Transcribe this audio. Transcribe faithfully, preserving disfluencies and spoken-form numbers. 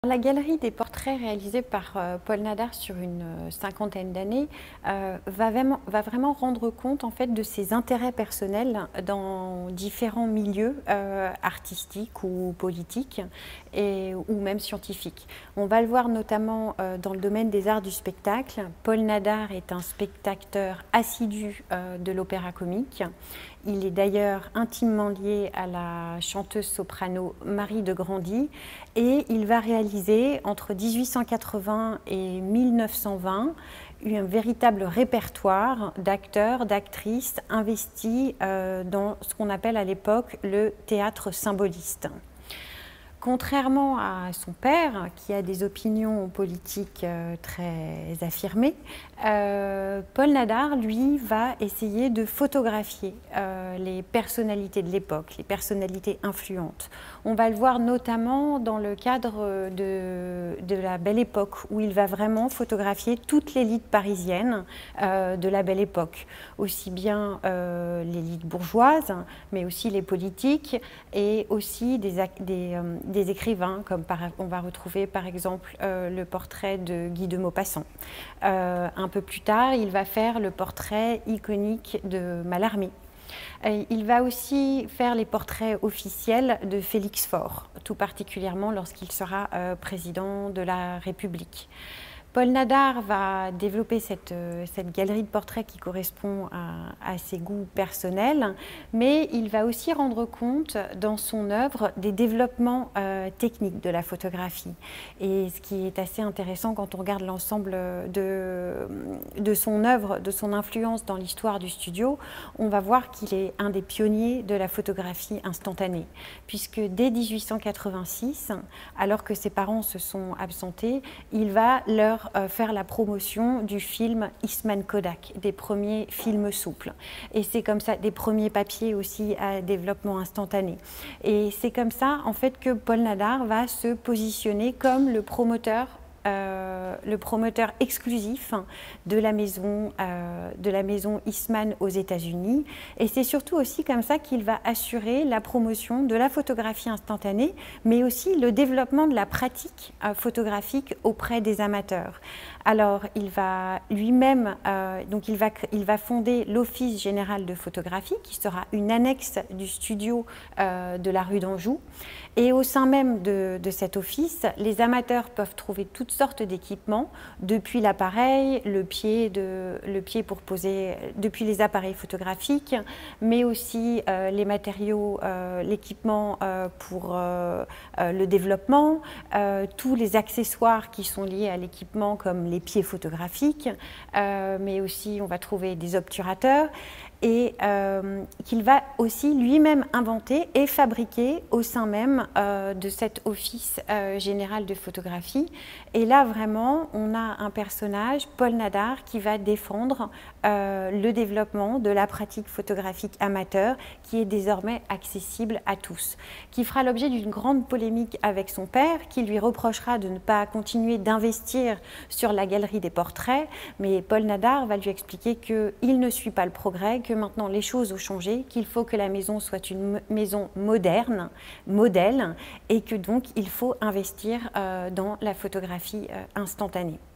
La galerie des portraits réalisés par euh, Paul Nadar sur une euh, cinquantaine d'années euh, va, vraiment, va vraiment rendre compte en fait de ses intérêts personnels dans différents milieux euh, artistiques ou politiques et, ou même scientifiques. On va le voir notamment euh, dans le domaine des arts du spectacle. Paul Nadar est un spectateur assidu euh, de l'opéra comique. Il est d'ailleurs intimement lié à la chanteuse soprano Marie de Grandy et il va réaliser entre mille huit cent quatre-vingts et mille neuf cent vingt un véritable répertoire d'acteurs, d'actrices investis euh, dans ce qu'on appelle à l'époque le théâtre symboliste. Contrairement à son père, qui a des opinions politiques euh, très affirmées, euh, Paul Nadar, lui, va essayer de photographier euh, les personnalités de l'époque, les personnalités influentes. On va le voir notamment dans le cadre de, de la Belle Époque, où il va vraiment photographier toute l'élite parisienne euh, de la Belle Époque, aussi bien euh, l'élite bourgeoise, mais aussi les politiques et aussi des, des, euh, des écrivains, comme par, on va retrouver par exemple euh, le portrait de Guy de Maupassant. Euh, un peu plus tard, il va faire le portrait iconique de Mallarmé. Et il va aussi faire les portraits officiels de Félix Faure, tout particulièrement lorsqu'il sera euh, président de la République. Paul Nadar va développer cette, cette galerie de portraits qui correspond à, à ses goûts personnels, mais il va aussi rendre compte dans son œuvre des développements euh, techniques de la photographie. Et ce qui est assez intéressant quand on regarde l'ensemble de, de son œuvre, de son influence dans l'histoire du studio, on va voir qu'il est un des pionniers de la photographie instantanée, puisque dès mille huit cent quatre-vingt-six, alors que ses parents se sont absentés, il va leur faire la promotion du film Eastman Kodak, des premiers films souples. Et c'est comme ça, des premiers papiers aussi à développement instantané. Et c'est comme ça, en fait, que Paul Nadar va se positionner comme le promoteur Euh, le promoteur exclusif de la maison, euh, de la maison Eastman aux États-Unis. Et c'est surtout aussi comme ça qu'il va assurer la promotion de la photographie instantanée, mais aussi le développement de la pratique euh, photographique auprès des amateurs. Alors, il va lui-même, euh, donc il va, il va fonder l'Office général de photographie, qui sera une annexe du studio euh, de la rue d'Anjou. Et au sein même de, de cet office, les amateurs peuvent trouver toutes sortes d'équipements, depuis l'appareil, le pied, de, le pied pour poser, depuis les appareils photographiques, mais aussi euh, les matériaux, euh, l'équipement euh, pour euh, euh, le développement, euh, tous les accessoires qui sont liés à l'équipement comme les pieds photographiques, euh, mais aussi on va trouver des obturateurs, et euh, qu'il va aussi lui-même inventer et fabriquer au sein même euh, de cet office euh, général de photographie. Et là, vraiment, on a un personnage, Paul Nadar, qui va défendre euh, le développement de la pratique photographique amateur, qui est désormais accessible à tous, qui fera l'objet d'une grande polémique avec son père, qui lui reprochera de ne pas continuer d'investir sur la galerie des portraits, mais Paul Nadar va lui expliquer qu'il ne suit pas le progrès, que maintenant les choses ont changé, qu'il faut que la maison soit une maison moderne, modèle, et que donc il faut investir euh, dans la photographie euh, instantanée.